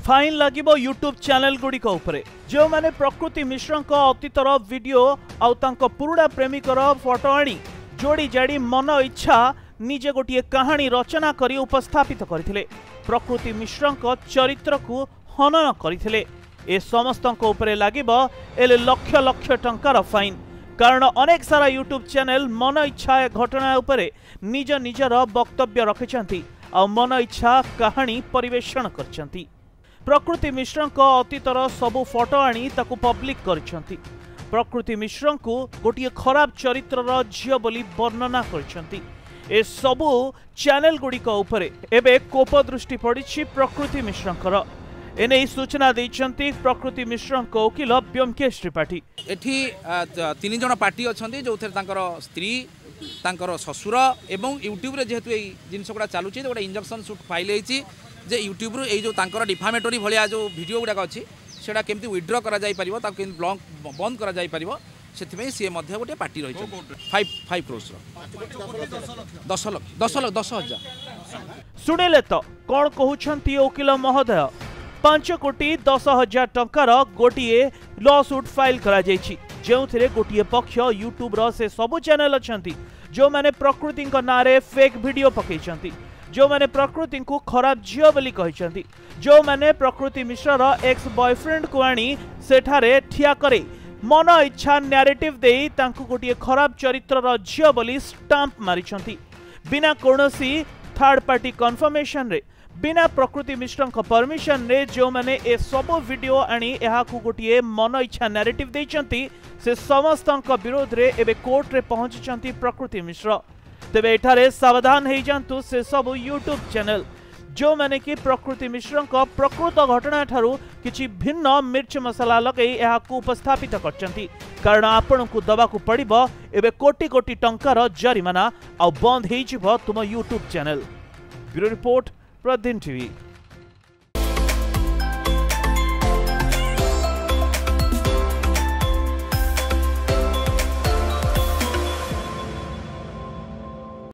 Fine लागिबो YouTube channel गुड़िक उपरे जो माने प्रकृति मिश्र अतीतर वीडियो आउ तांको पुरुड़ा प्रेमिकर फोटो आनी जोड़ी जाड़ी मन इच्छा निजे गोटे कहानी रचना करी उपस्थापित करथिले। प्रकृति मिश्र चरित्र को हनन करथिले। ए समस्त उपरे लागिबो एले लक्ष लक्ष टंकार फाइन। कारण अनेक सारा यूट्यूब चैनल मन इच्छा घटना उपरे निज निजर वक्तव्य रखिछंती आ मन इच्छा कहानी परिवेषण करछंती। प्रकृति मिश्र अतीतर सबु फोटो आनी ताकू पब्लिक करछंती। प्रकृति मिश्र को गोटे खराब चरित्रर झियो बोली वर्णना करछंती। ए सबु चैनल गुड़िक उपरे एबे कोप दृष्टि पड़ी प्रकृति मिश्र एने सूचना देइछंती प्रकृति मिश्र वकील ब्योमकेश त्रिपाठी। एठी 3 जण पार्टी अछंती जो तांकर स्त्री तांकर ससुर एवं यूट्यूब रे जेहेतु ए जिनस गुडा चालुची गोटे इंजेक्शन सूट फाइल होईची जे यूट्यूब रू ए जो तांकर डिफामेटरी भलिया जो वीडियो गुडा अछि सेटा केमती विथड्रॉ करा जाय परिबो ता केमती ब्लॉक बंद करा जाय परिबो सेथिमे सी मध्ये गोटे पार्टी रही 5 क्रोर्स 10,000 सुनिले तो कोन कहउछंती वकील महोदय 5 कोटी 10,000 टंकार गोटे लॉसूट फाइल करा जायछि जेउथिरे गोटे पक्ष यूट्यूब रो से सब चैनल अछंती जो माने प्रकृति नारे फेक वीडियो पकईछंती जो माने प्रकृति को खराब झियो बोली कहिछंती जो माने प्रकृति मिश्र एक्स बॉयफ्रेंड को आनी सेठारे ठिया करे मन इच्छा नैरेटिव देई तांको गोटे खराब चरित्रर झियो बोली स्टाम्प मारिछंती बिना कोनोसी थर्ड पार्टी कन्फर्मेशन रे बिना प्रकृति मिश्र परमिशन रे जो माने ए सब वीडियो आनी एहा को गोटे मन इच्छा नैरेटिव देइछंती से समस्त विरोध रे एबे कोर्ट रे पहुंचीचंती प्रकृति मिश्र। तेबे एठारे सावधान हो जातु से सब यूट्यूब चैनल जो माने कि प्रकृति मिश्र प्रकृत घटना ठारू किछि भिन्न मिर्च मसला लगे एहा को उपस्थापित करचंती कारण आपण को दबा को पड़िबो एबे कोटी कोटी टंकार जरिमाना आ बंद हेइजिबो तुम YouTube channel. Bureau report Pratidin TV.